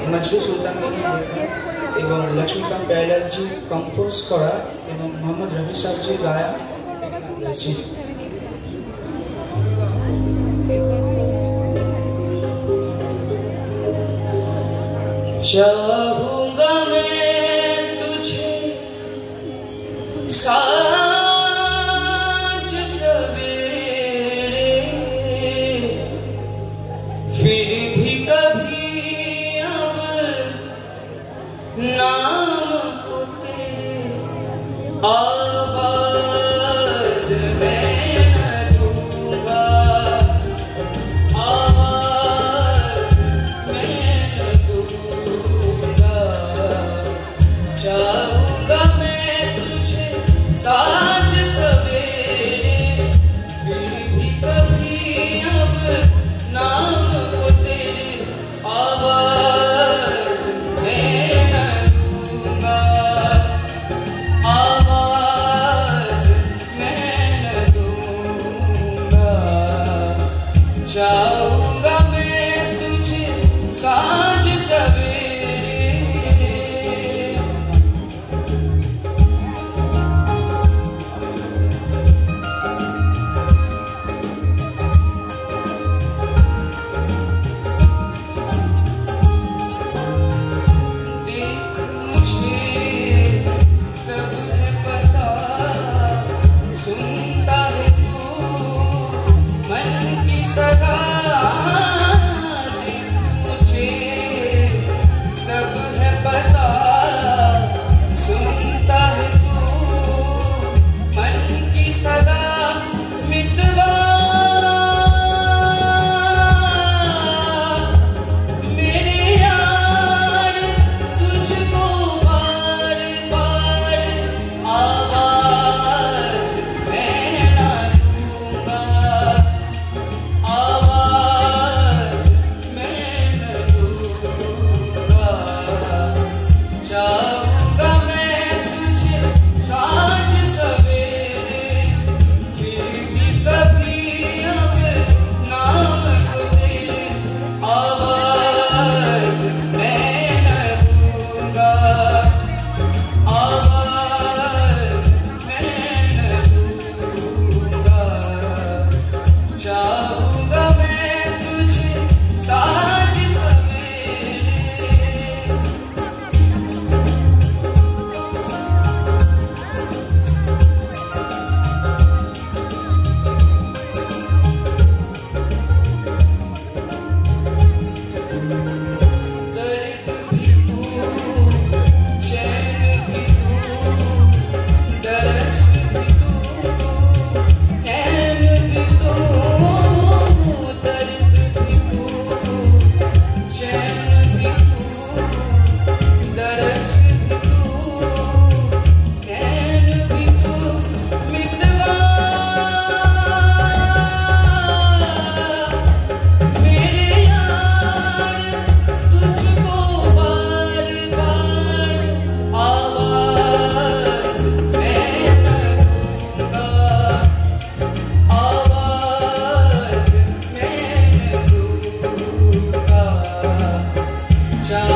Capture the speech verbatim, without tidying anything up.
মজরু সুলতান এবং লক্ষ্মীকান্ত প্যারালালজি কম্পোজ করা এবং মোহাম্মদ রফি সাহেবজি গায়া রয়েছে। चाहूंगा मैं तुझे साँझ सवेरे, फिर भी कभी अब नाम को तेरे आवाज में न दूंगा, आवाज में न दूंगा। चाहूंगा मैं तुझे साँझ सवेरे, फिर भी कभी अब नाम को तेरे आवाज में न दूंगा, आवाज में न दूंगा। चाहूंगा मैं तुझे साँझ सवेरे। Ciao.